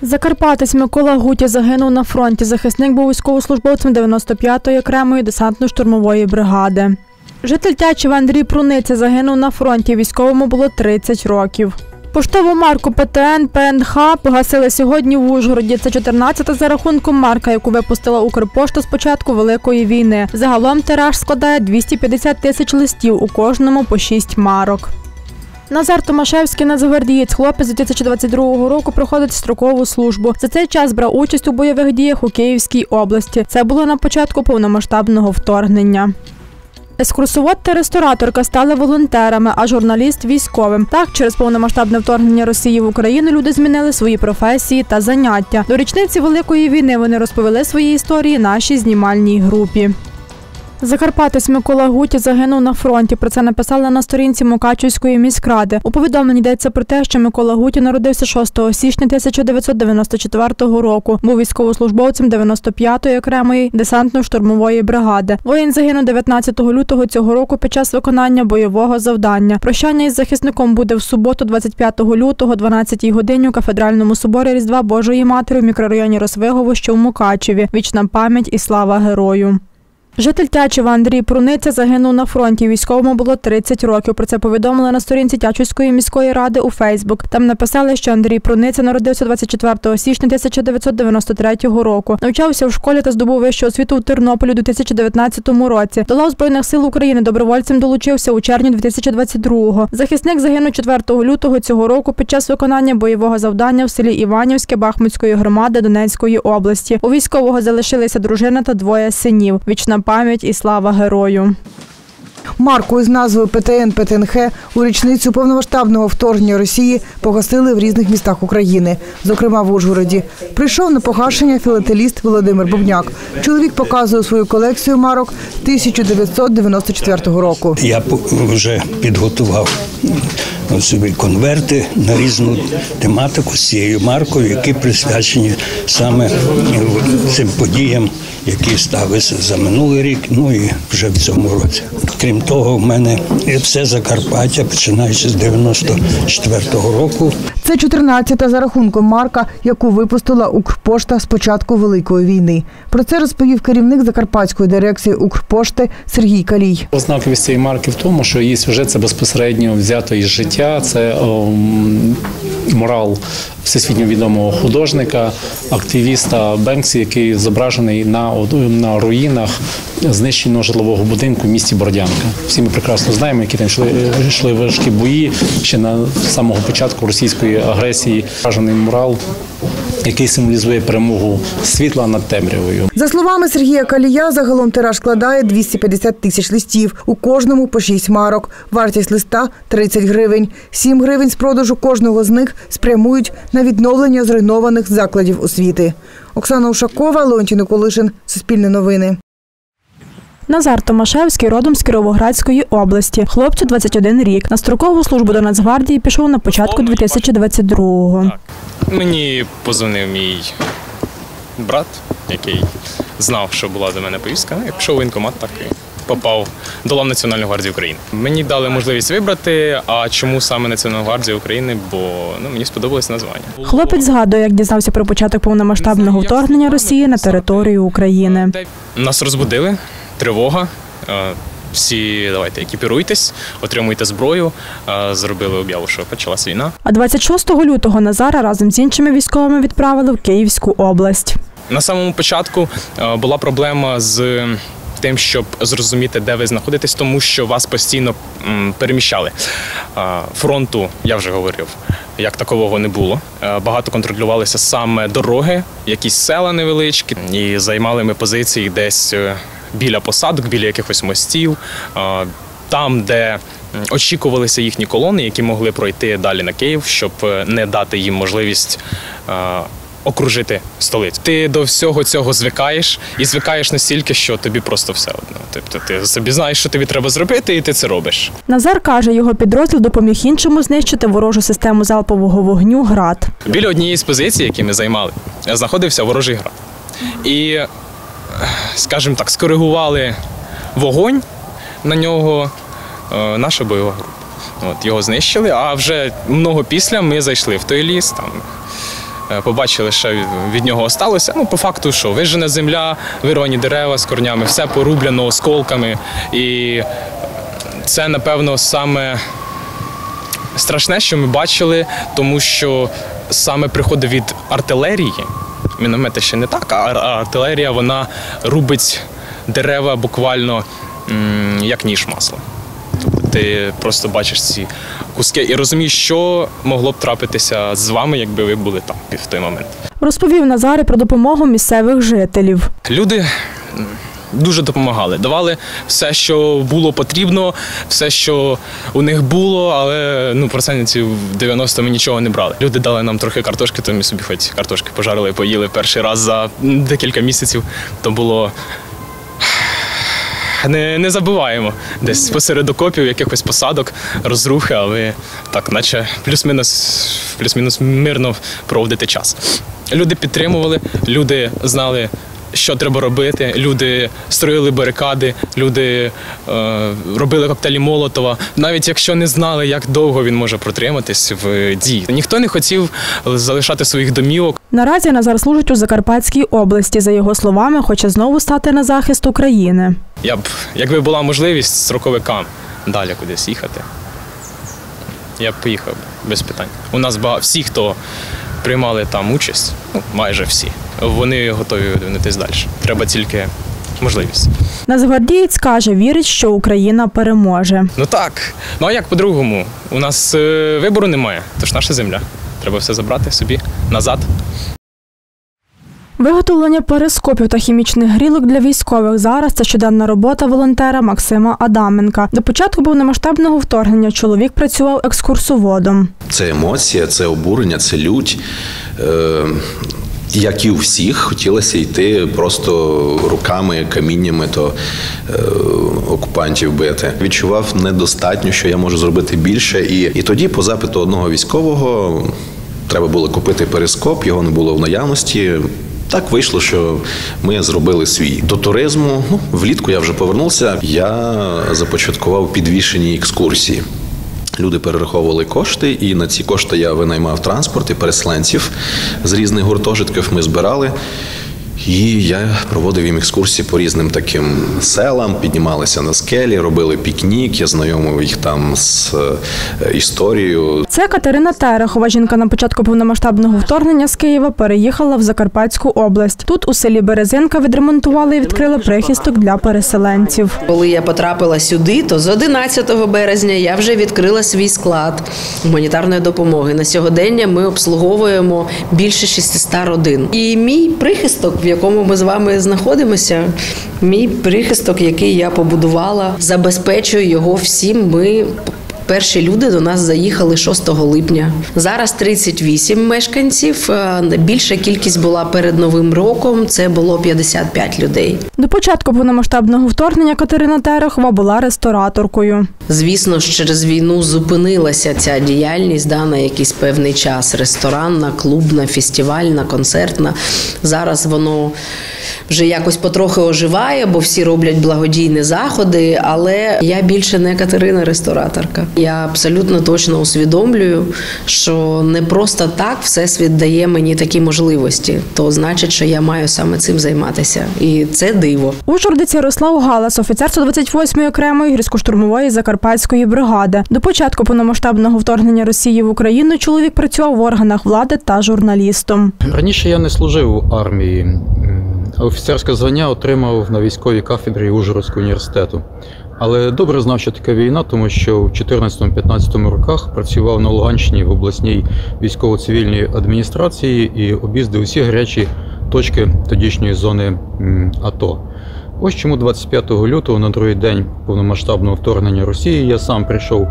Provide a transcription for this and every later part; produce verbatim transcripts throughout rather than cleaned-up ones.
Закарпатець Микола Гутя загинув на фронті. Захисник був військовослужбовцем дев'яносто п'ятої окремої десантно-штурмової бригади. Житель Тячева Андрій Пруниця загинув на фронті. Військовому було тридцять років. Поштову марку Пе Те Ен Пе Ен Ха погасили сьогодні в Ужгороді. Це чотирнадцята за рахунком марка, яку випустила Укрпошта з початку Великої війни. Загалом тираж складає двісті п'ятдесят тисяч листів, у кожному по шість марок. Назар Томашевський, нацгвардієць, хлопець дві тисячі двадцять другого року проходить строкову службу. За цей час брав участь у бойових діях у Київській області. Це було на початку повномасштабного вторгнення. Екскурсовод та рестораторка стали волонтерами, а журналіст – військовим. Так, через повномасштабне вторгнення Росії в Україну люди змінили свої професії та заняття. До річниці Великої війни вони розповіли свої історії нашій знімальній групі. Закарпатець Микола Гутя загинув на фронті. Про це написали на сторінці Мукачівської міськради. У повідомленні йдеться про те, що Микола Гутя народився шостого січня тисяча дев'ятсот дев'яносто четвертого року. Був військовослужбовцем дев'яносто п'ятої окремої десантно-штурмової бригади. Воїн загинув дев'ятнадцятого лютого цього року під час виконання бойового завдання. Прощання із захисником буде в суботу, двадцять п'ятого лютого, о дванадцятій годині у Кафедральному соборі Різдва Божої Матері в мікрорайоні Росвигово, що в Мукачеві. Вічна пам'ять і слава герою. Житель Тячева Андрій Пруниця загинув на фронті. Військовому було тридцять років. Про це повідомили на сторінці Тячівської міської ради у Фейсбук. Там написали, що Андрій Пруниця народився двадцять четвертого січня тисяча дев'ятсот дев'яносто третього року. Навчався в школі та здобув вищу освіту в Тернополі у дві тисячі дев'ятнадцятому році. До лав Збройних сил України добровольцем долучився у червні дві тисячі двадцять другого. Захисник загинув четвертого лютого цього року під час виконання бойового завдання в селі Іванівське Бахмутської громади Донецької області. У військового залишилися дружина та двоє синів. Вічна пам'ять і слава герою. Марку із назвою Пе Те Ен Пе Те Ен Ха у річницю повномасштабного вторгнення Росії погасили в різних містах України, зокрема в Ужгороді. Прийшов на погашення філателіст Володимир Бубняк. Чоловік показує свою колекцію марок тисяча дев'ятсот дев'яносто четвертого року. Я вже підготував собі конверти на різну тематику з цією маркою, які присвячені саме цим подіям, які сталися за минулий рік, ну і вже в цьому році. Крім того, в мене все Закарпаття, починаючи з дев'яносто четвертого року. Це чотирнадцята за рахунком марка, яку випустила Укрпошта з початку Великої війни. Про це розповів керівник Закарпатської дирекції Укрпошти Сергій Калій. Ознаковість цієї марки в тому, що її сюжет – це безпосередньо взято із життя, це о, мурал всесвітньо відомого художника, активіста Бенксі, який зображений на, на руїнах знищеного житлового будинку в місті Бородянка. Всі ми прекрасно знаємо, які там йшли, йшли важкі бої ще на самого початку російської агресії. Вражений мурал, який символізує перемогу світла над темрявою. За словами Сергія Калія, загалом тираж складає двісті п'ятдесят тисяч листів. У кожному по шість марок. Вартість листа – тридцять гривень. сім гривень з продажу кожного з них спрямують на відновлення зруйнованих закладів освіти. Оксана Ушакова, Леонтій Николишин, Суспільне новини. Назар Томашевський родом з Кіровоградської області. Хлопцю двадцять один рік. На строкову службу до Нацгвардії пішов на початку дві тисячі двадцять другого. Мені позвонив мій брат, який знав, що була до мене повістка. Я пішов у воєнкомат, так і попав до лав Національної гвардії України. Мені дали можливість вибрати, а чому саме Національна гвардія України, бо ну, мені сподобалось названня. Хлопець згадує, як дізнався про початок повномасштабного вторгнення Росії на територію України. Нас розбудили, тривога. Всі, давайте, екіпіруйтесь, отримуйте зброю, зробили об'яву, що почалася війна. А двадцять шостого лютого Назара разом з іншими військовими відправили в Київську область. На самому початку була проблема з тим, щоб зрозуміти, де ви знаходитесь, тому що вас постійно переміщали. Фронту, я вже говорив, як такового не було. Багато контролювалися саме дороги, якісь села невеличкі, і займали ми позиції десь біля посадок, біля якихось мостів, там, де очікувалися їхні колони, які могли пройти далі на Київ, щоб не дати їм можливість окружити столицю. Ти до всього цього звикаєш, і звикаєш настільки, що тобі просто все одно. Тобто ти собі знаєш, що тобі треба зробити, і ти це робиш. Назар каже, його підрозділ допоміг іншому знищити ворожу систему залпового вогню «Град». Біля однієї з позицій, які ми займали, знаходився ворожий «Град». І, скажімо так, скоригували вогонь на нього наша бойова група. От, його знищили, а вже много після ми зайшли в той ліс, там побачили, що від нього осталося. Ну, по факту, що вижжена земля, вирвані дерева з корнями, все порублено осколками. І це, напевно, саме страшне, що ми бачили, тому що саме приходить від артилерії. Міномети ще не так, а артилерія, вона рубить дерева буквально як ніж масло. Тобто ти просто бачиш ці куски і розумієш, що могло б трапитися з вами, якби ви були там в той момент. Розповів Назар про допомогу місцевих жителів. Люди дуже допомагали, давали все, що було потрібно, все, що у них було, але ну, процентів дев'яносто ми нічого не брали. Люди дали нам трохи картошки, то ми собі хоч картошки пожарили, поїли перший раз за декілька місяців. То було не, не забуваємо. Десь посеред окопів, якихось посадок, розрухи, але так, наче плюс-мінус, плюс-мінус мирно проводити час. Люди підтримували, люди знали, що треба робити, люди строїли барикади, люди е, робили коктейлі Молотова, навіть якщо не знали, як довго він може протриматись в дії. Ніхто не хотів залишати своїх домівок. Наразі Назар служить у Закарпатській області. За його словами, хоче знову стати на захист України. Я б, якби була можливість строковикам далі кудись їхати, я б поїхав без питань. У нас багато, всі, хто приймали там участь, ну, майже всі, вони готові видвинутися далі. Треба тільки можливість. Нацгвардієць каже, вірить, що Україна переможе. Ну так, ну а як по-другому? У нас е, вибору немає, тож наша земля. Треба все забрати собі назад. Виготовлення перископів та хімічних грілок для військових зараз – це щоденна робота волонтера Максима Адаменка. До початку повномасштабного вторгнення чоловік працював екскурсоводом. Це емоція, це обурення, це лють. Е, як і у всіх, хотілося йти просто руками, каміннями то е, окупантів бити. Відчував недостатньо, що я можу зробити більше. І, і тоді по запиту одного військового треба було купити перископ, його не було в наявності. Так вийшло, що ми зробили свій. До туризму, ну, влітку я вже повернувся, я започаткував підвішені екскурсії. Люди перераховували кошти, і на ці кошти я винаймав транспорт і переселенців з різних гуртожитків ми збирали. І я проводив їм екскурсії по різним таким селам, піднімалися на скелі, робили пікнік, я знайомив їх там з історією. Це Катерина Терехова. Жінка на початку повномасштабного вторгнення з Києва переїхала в Закарпатську область. Тут у селі Березинка відремонтували і відкрили прихисток для переселенців. Коли я потрапила сюди, то з одинадцятого березня я вже відкрила свій склад гуманітарної допомоги. На сьогодення ми обслуговуємо більше шістсот родин. І мій прихисток, в якому ми з вами знаходимося, мій прихисток, який я побудувала, забезпечує його всім. Ми перші люди до нас заїхали шостого липня. Зараз тридцять вісім мешканців. Більша кількість була перед Новим роком, це було п'ятдесят п'ять людей. До початку повномасштабного вторгнення Катерина Терехова була рестораторкою. Звісно ж, через війну зупинилася ця діяльність да, на якийсь певний час. Ресторанна, клубна, фестивальна, концертна. Зараз воно вже якось потрохи оживає, бо всі роблять благодійні заходи, але я більше не Катерина-рестораторка. Я абсолютно точно усвідомлюю, що не просто так Всесвіт дає мені такі можливості. То значить, що я маю саме цим займатися. І це диво. Ужгородець Ярослав Галас, офіцер сто двадцять восьмої окремої гірсько-штурмової Закарпатської бригади. До початку повномасштабного вторгнення Росії в Україну чоловік працював в органах влади та журналістом. Раніше я не служив у армії. Офіцерське звання отримав на військовій кафедрі Ужгородського університету. Але добре знав, що таке війна, тому що в чотирнадцятому-п'ятнадцятому роках працював на Луганщині в обласній військово-цивільній адміністрації і об'їздив усі гарячі точки тодішньої зони АТО. Ось чому двадцять п'ятого лютого, на другий день повномасштабного вторгнення Росії, я сам прийшов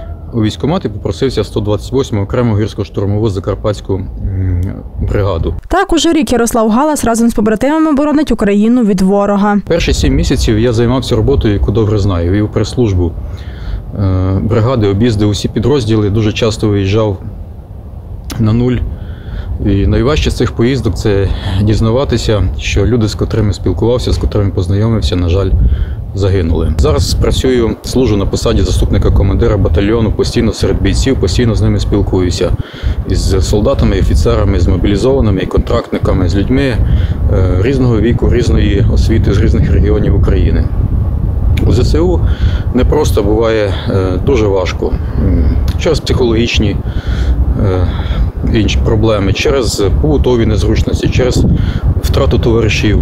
у військкомат і попросився в сто двадцять восьму окрему гірсько-штурмову Закарпатську бригаду. Так уже рік Ярослав Галас разом з побратимами боронить Україну від ворога. Перші сім місяців я займався роботою, яку добре знаю. Вів прес-службу бригади, об'їздив усі підрозділи, дуже часто виїжджав на нуль. І найважче з цих поїздок – це дізнаватися, що люди, з котрими спілкувався, з котрими познайомився, на жаль, загинули. Зараз працюю, служу на посаді заступника командира батальйону, постійно серед бійців, постійно з ними спілкуюся. Із солдатами, і офіцерами, з мобілізованими, і контрактниками, з людьми різного віку, різної освіти, з різних регіонів України. У ЗСУ не просто буває дуже важко. Через психологічні інші проблеми, через побутові незручності, через втрату товаришів.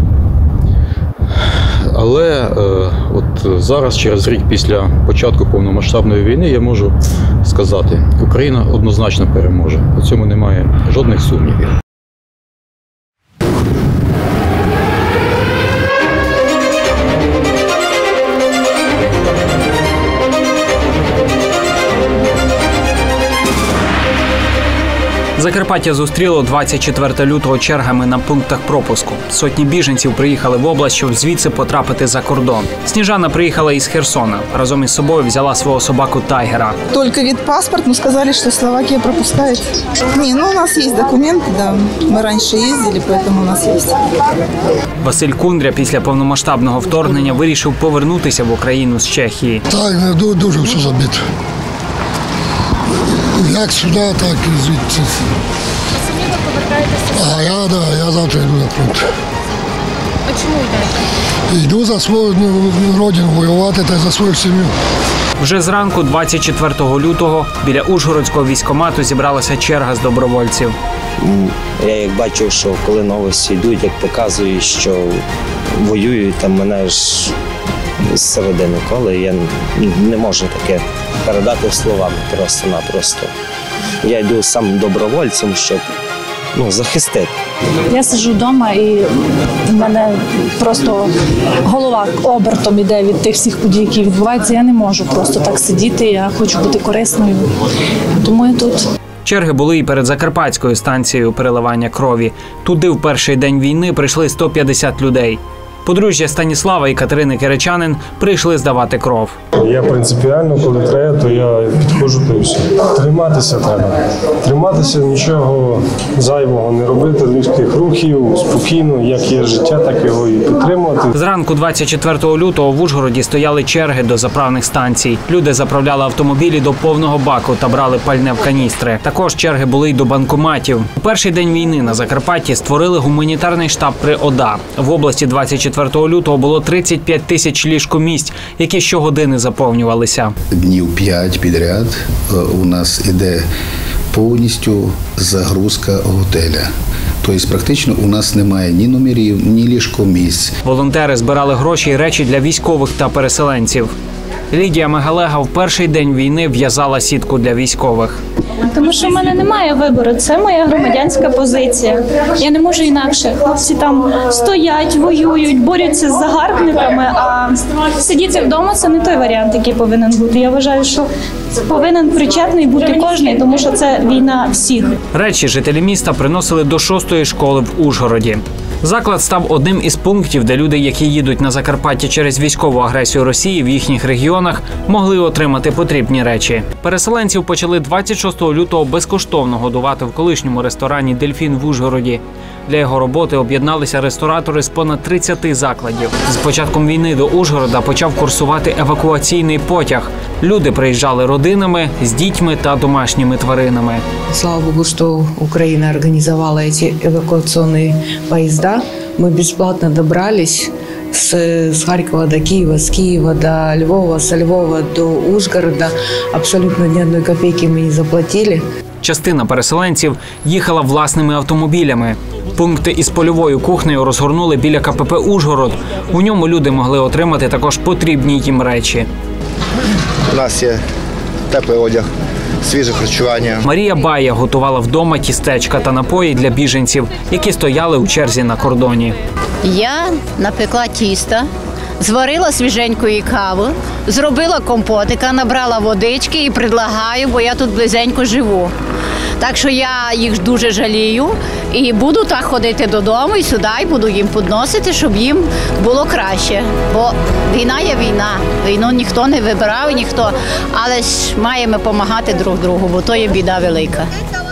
Але е, от зараз, через рік після початку повномасштабної війни, я можу сказати, Україна однозначно переможе. У цьому немає жодних сумнівів. Закарпаття зустріло двадцять четвертого лютого чергами на пунктах пропуску. Сотні біженців приїхали в область, щоб звідси потрапити за кордон. Сніжана приїхала із Херсона. Разом із собою взяла свого собаку Тайгера. Тільки від паспорт, ну сказали, що Словакія пропускає. Ні, ну у нас є документи, да. Ми раніше їздили, тому у нас є. Василь Кундря після повномасштабного вторгнення вирішив повернутися в Україну з Чехії. Так, дуже все забито. Як сюди, так і звідси. А самі ви повертаєтеся? А я, да, я завтра йду на фронт. А чому йдете? Йду за свою родину воювати та за свою сім'ю. Вже зранку двадцять четвертого лютого біля Ужгородського військкомату зібралася черга з добровольців. Я як бачив, що коли новості йдуть, як показують, що воюють, там мене ж з середини коли, я не можу таке передати словами просто-напросто. Я йду сам добровольцем, щоб ну, захистити. Я сиджу вдома і в мене просто голова обертом іде від тих всіх подій, які відбуваються. Я не можу просто так сидіти, я хочу бути корисною, тому я тут. Черги були і перед Закарпатською станцією переливання крові. Туди в перший день війни прийшли сто п'ятдесят людей. Подружжя Станіслава і Катерини Киричанин прийшли здавати кров. Я принципіально, коли треба, то я підходжу та все. Триматися треба. Триматися, нічого зайвого не робити, різких рухів, спокійно, як є життя, так його і підтримувати. Зранку двадцять четвертого лютого в Ужгороді стояли черги до заправних станцій. Люди заправляли автомобілі до повного баку та брали пальне в каністри. Також черги були й до банкоматів. У перший день війни на Закарпатті створили гуманітарний штаб при ОДА. В області двадцять четвертого лютого було тридцять п'ять тисяч ліжкомісць, які щогодини заповнювалися. Днів п'ять підряд у нас іде повністю загрузка готеля. Тобто практично у нас немає ні номерів, ні ліжкомісць. Волонтери збирали гроші і речі для військових та переселенців. Лідія Мегалега в перший день війни в'язала сітку для військових. Тому що в мене немає вибору, це моя громадянська позиція. Я не можу інакше. Хлопці там стоять, воюють, борються з загарбниками, а сидіти вдома – це не той варіант, який повинен бути. Я вважаю, що повинен причетний бути кожен, тому що це війна всіх. Речі жителі міста приносили до шостої школи в Ужгороді. Заклад став одним із пунктів, де люди, які їдуть на Закарпаття через військову агресію Росії в їхніх регіонах, могли отримати потрібні речі. Переселенців почали двадцять шостого лютого безкоштовно годувати в колишньому ресторані «Дельфін» в Ужгороді. Для його роботи об'єдналися ресторатори з понад тридцяти закладів. З початком війни до Ужгорода почав курсувати евакуаційний потяг. Люди приїжджали родинами, з дітьми та домашніми тваринами. Слава Богу, що Україна організувала ці евакуаційні поїзди. Ми безплатно добрались з, з Харкова до Києва, з Києва до Львова, з Львова до Ужгорода. Абсолютно ні одної копійки ми не заплатили. Частина переселенців їхала власними автомобілями. Пункти із польовою кухнею розгорнули біля ка пе пе «Ужгород». У ньому люди могли отримати також потрібні їм речі. У нас є теплий одяг, свіже харчування. Марія Бая готувала вдома тістечка та напої для біженців, які стояли у черзі на кордоні. Я напекла тісто, зварила свіженької кави, зробила компотика, набрала водички і предлагаю, бо я тут близенько живу. Так що я їх дуже жалію і буду так ходити додому і сюди, і буду їм підносити, щоб їм було краще. Бо війна є війна, війну ніхто не вибирав, ніхто, але ж маємо допомагати друг другу, бо то є біда велика.